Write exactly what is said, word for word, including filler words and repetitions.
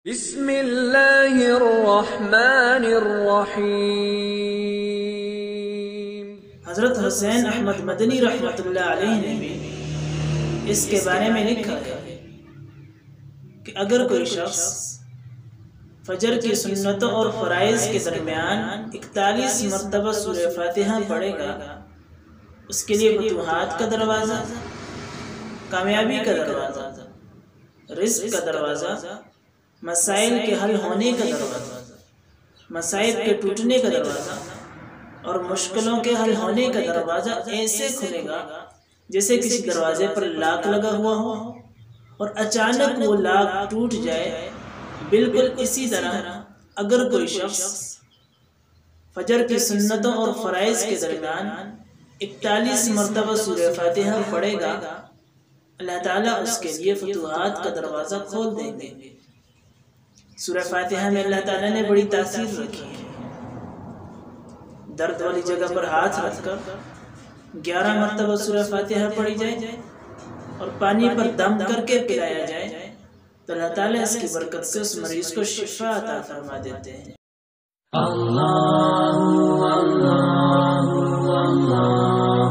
بسم اللہ الرحمن الرحیم۔ حضرت حسین احمد مدنی رحمۃ اللہ علیہ نے بھی اس کے بارے میں لکھا ہے کہ اگر کوئی شخص فجر کی سنتوں اور فرائض کے درمیان اکتالیس مرتبہ سورہ فاتحہ پڑھے گا، اس کے لیے فتوحات کا دروازہ، کامیابی کا دروازہ، رزق کا دروازہ، مسائل کے حل ہونے کا دروازہ، مسائل کے ٹوٹنے کا دروازہ اور مشکلوں کے حل ہونے کا دروازہ ایسے کھلے گا جیسے کسی دروازے پر لاک لگا ہوا ہو اور اچانک وہ لاک ٹوٹ جائے۔ بالکل اسی طرح اگر کوئی شخص فجر کی سنتوں اور فرائض کے درمیان اکتالیس مرتبہ سورہ فاتحہ پڑھے گا، اللہ تعالیٰ اس کے لیے فتوحات کا دروازہ کھول دیں گے۔ سورہ فاتحہ میں اللہ تعالیٰ نے بڑی تاثیر رکھی ہے۔ درد والی جگہ پر ہاتھ رکھ کر گیارہ مرتبہ سورہ فاتحہ پڑھی جائے اور پانی پر دم کر کے پلایا جائے تو اللہ تعالیٰ اس کی برکت سے اس مریض کو شفا عطا فرما دیتے ہیں۔ اللہ اللہ اللہ